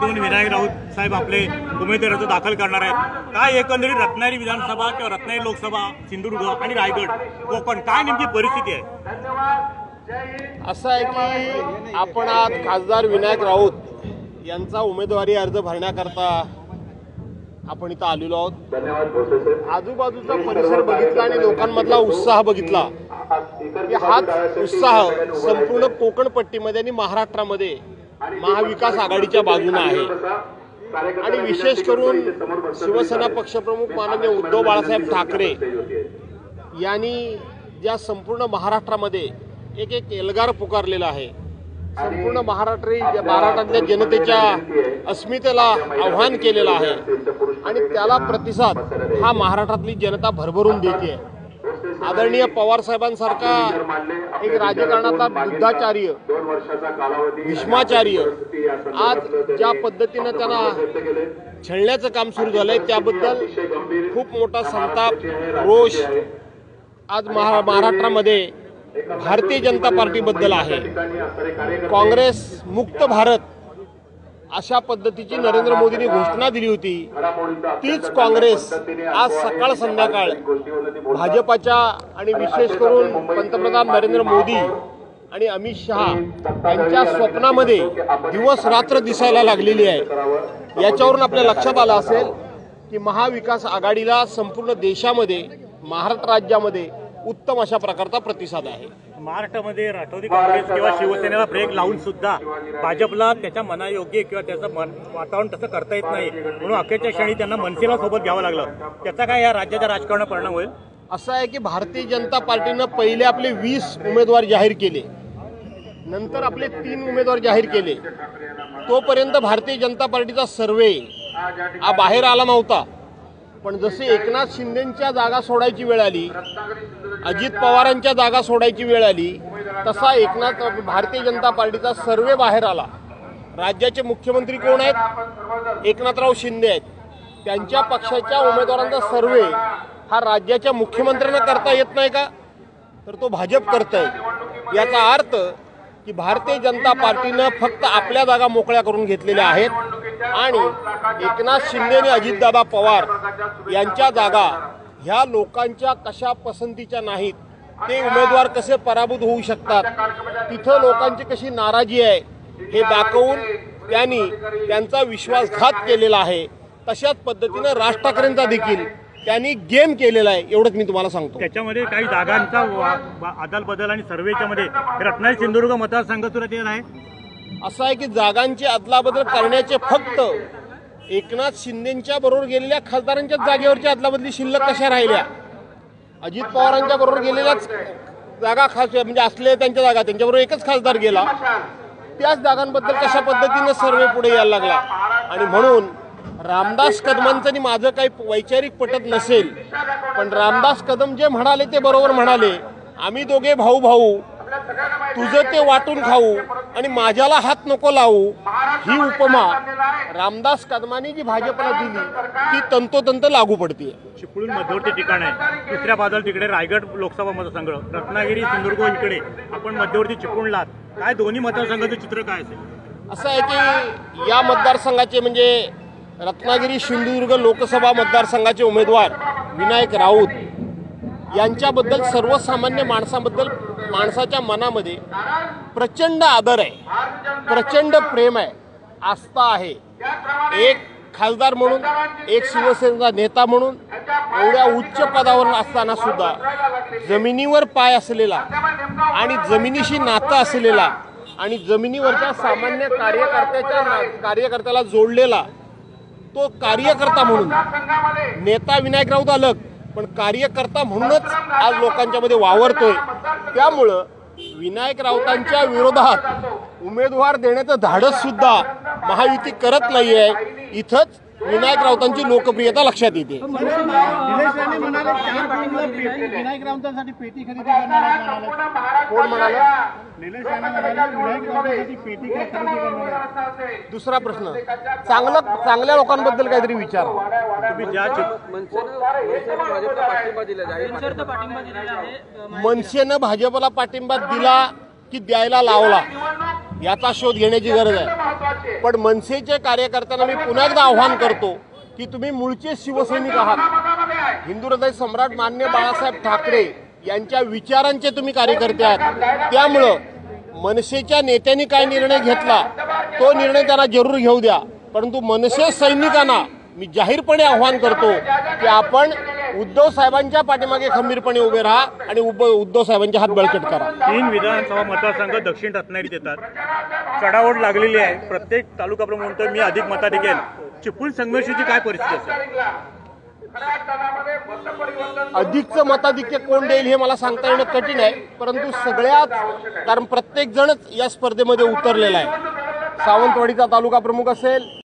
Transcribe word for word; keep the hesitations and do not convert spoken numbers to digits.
माध्यमातून विनायक राऊत साहेब आपले उमेदवार अर्ज दाखल करणार आहेत। काय एकंदरीत रत्नागिरी विधानसभा किंवा रत्नागिरी लोकसभा, सिंधुदुर्ग आणि रायगड, कोकण काय नेमकी परिस्थिती आहे? असं आहे की आपण आज खासदार विनायक राऊत यांचा उमेदवारी अर्ज भरण्याकरता आपण इथं आलेलो आहोत। आजूबाजूचा परिसर बघितला आणि लोकांमधला उत्साह बघितला की हाच उत्साह संपूर्ण कोकण पट्टीमध्ये आणि महाराष्ट्रामध्ये महाविकास आघाडीच्या बाजूने आहे। आणि विशेष करून शिवसेना पक्षप्रमुख माननीय उद्धव बाळासाहेब ठाकरे यांनी ज्या संपूर्ण महाराष्ट्रामध्ये एक एक एल्गार पुकारलेला आहे, संपूर्ण महाराष्ट्र महाराष्ट्रातल्या जनतेच्या अस्मितेला आव्हान केलेलं आहे आणि त्याला प्रतिसाद हा महाराष्ट्रातली जनता भरभरून देते। आदरणीय पवार साहेबांसारखा एक राजकारणातला बुद्धाचार्य, भीष्माचार्य आज ज्या पद्धतीने त्यांना छळण्याचं काम सुरू झालंय त्याबद्दल खूप मोठा संताप, रोष आज महाराष्ट्रामध्ये भारतीय जनता पार्टीबद्दल आहे। काँग्रेस मुक्त भारत अशा पद्धतीची नरेंद्र मोदींनी घोषणा दिली होती, तीच काँग्रेस आज सकाळ संध्याकाळ भाजपाच्या आणि विशेष करून पंतप्रधान नरेंद्र मोदी आणि अमित शहा यांच्या स्वप्नामध्ये दिवस रात्र दिसायला लागलेली आहे। याच्यावरून आपल्या लक्षात आलं असेल की महाविकास आघाडीला संपूर्ण देशामध्ये, महाराष्ट्र राज्यामध्ये उत्तम अशा प्रकारचा प्रतिसाद आहे। महाराष्ट्रामध्ये राष्ट्रवादी काँग्रेस किंवा शिवसेनेला ब्रेक लावून सुद्धा भाजपला त्याच्या मनायोग्य किंवा त्याचं मन वातावरण तसं करता येत नाही, म्हणून अखेरच्या क्षणी त्यांना मनसेला सोबत घ्यावं लागलं। त्याचा काय या राज्याच्या राजकारणात परिणाम होईल? असं आहे की भारतीय जनता पार्टीनं पहिले आपले वीस उमेदवार जाहीर केले, नंतर आपले तीन उमेदवार जाहीर केले। तोपर्यंत भारतीय जनता पार्टीचा सर्वे हा बाहेर आला नव्हता, पण जसे एकनाथ शिंदेंच्या जागा सोडायची वेळ आली, अजित पवारांच्या जागा सोडायची वेळ आली, तसा एकनाथ भारतीय जनता पार्टीचा सर्वे बाहेर आला। राज्याचे मुख्यमंत्री कोण आहेत? एकनाथराव शिंदे आहेत। त्यांच्या पक्षाच्या उमेदवारांचा सर्वे हा राज्याच्या मुख्यमंत्र्यांना करता येत नाही का? तर तो भाजप करतंय। याचा अर्थ की भारतीय जनता पार्टीनं फक्त आपल्या जागा मोकळ्या करून घेतलेल्या आहेत आणि एकनाथ शिंदे आणि अजितदादा पवार यांच्या जागा ह्या लोकांच्या कशा पसंतीच्या नाहीत, ते उमेदवार कसे पराभूत होऊ शकतात, तिथं लोकांची कशी नाराजी आहे हे दाखवून त्यांनी त्यांचा विश्वासघात केलेला आहे। तशाच पद्धतीनं राज ठाकरेंचा देखील त्यांनी गेम केलेला आहे, एवढंच मी तुम्हाला सांगतो। त्याच्यामध्ये काही जागांचा अदल बदल आणि सर्वेच्या मध्ये रत्नागिरी सिंधुदुर्ग मतदारसंघ सुरत येत आहे। असं आहे की जागांची अदलाबदल करण्याचे फक्त एकनाथ शिंदेच्या बरोबर गेलेल्या खासदारांच्या जागेवरच्या अदलाबदली शिल्लक कशा राहिल्या? अजित पवारांच्या बरोबर गेलेल्याच जागा खास म्हणजे असले त्यांच्या जागा त्यांच्याबरोबर एकच खासदार गेला, त्याच जागांबद्दल कशा पद्धतीने सर्वे पुढे यायला लागला। आणि म्हणून रामदास कदमांचं आणि माझं काही वैचारिक पटत नसेल, पण रामदास कदम जे म्हणाले ते बरोबर म्हणाले, आम्ही दोघे भाऊ भाऊ, तुझं ते वाटून खाऊ आणि माझ्याला हात नको लावू, ही उपमा रामदास कदमांनी जी भाजपला दिली ती तंतोतंत लागू पडते। चिपळूण मध्यवर्ती ठिकाण आहे, दुसऱ्या बाजूला तिकडे रायगड लोकसभा मतदारसंघ, रत्नागिरी सिंधुदुर्ग इकडे आपण मध्यवर्ती चिपळूणला, काय दोन्ही मतदारसंघाचं चित्र काय असेल? असं आहे की या मतदारसंघाचे म्हणजे रत्नागिरी सिंधुदुर्ग लोकसभा मतदारसंघाचे उमेदवार विनायक राऊत यांच्याबद्दल सर्वसामान्य माणसाबद्दल माणसाच्या मनामध्ये प्रचंड आदर आहे, प्रचंड प्रेम आहे, आस्था आहे। एक खासदार म्हणून, एक शिवसेनेचा नेता म्हणून एवढ्या उच्च पदावर असताना सुद्धा जमिनीवर पाय असलेला आणि जमिनीशी नातं असलेला आणि जमिनीवरच्या सामान्य कार्यकर्त्याच्या कार्यकर्त्याला जोडलेला तो कार्यकर्ता म्हणून, नेता विनायक राऊत अलग पण कार्यकर्ता म्हणूनच आज लोकांच्या मध्ये वावरतोय। त्यामुळं विनायक राऊतांच्या विरोधात उमेदवार देण्याचं धाडस सुद्धा महायुती करत नाहीये। इथंच विनायक राऊतांची लोकप्रियता लक्षात येते। विनायक राऊतांसाठी पेटी खरेदी करणार, कोण म्हणाले? पेटी खरेदी करणार। दुसरा प्रश्न, चांगलं चांगल्या लोकांबद्दल काहीतरी विचार। मनसेनं भाजपला पाठिंबा दिला की द्यायला लावला याचा शोध घेण्याची गरज आहे। पण मनसेच्या कार्यकर्त्यांना मी पुन्हा एकदा आव्हान करतो की तुम्ही मूळचे शिवसैनिक आहात. हिंदू हृदय सम्राट मान्य बाळासाहेब ठाकरे यांच्या विचारांचे तुम्ही कार्यकर्ते आहात. त्यामुळं मनसेच्या नेत्यांनी काय निर्णय घेतला तो निर्णय त्यांना जरूर घेऊ द्या, परंतु मनसे सैनिकांना मी जाहीरपणे आव्हान करतो की आपण उद्धव साहेबांच्या पाठीमागे खंबीरपणे उभे राहा आणि उद्धव साहेबांचे हात बळकट करा. तीन विधानसभा मतदारसंघ दक्षिण रत्नागिरीत येतात. चढाओढ लागलेली आहे. प्रत्येक तालुका प्रमुख म्हणतोय मी अधिक मताधिकेल. चिपळूण संघर्षाची काय परिस्थिती असेल? अधिकचं मताधिक्य कोण देईल हे मला सांगता येणं कठीण आहे, परंतु सगळ्यात कारण प्रत्येक जणच या स्पर्धेमध्ये उतरलेला आहे. सावंतवाडीचा तालुका प्रमुख असेल,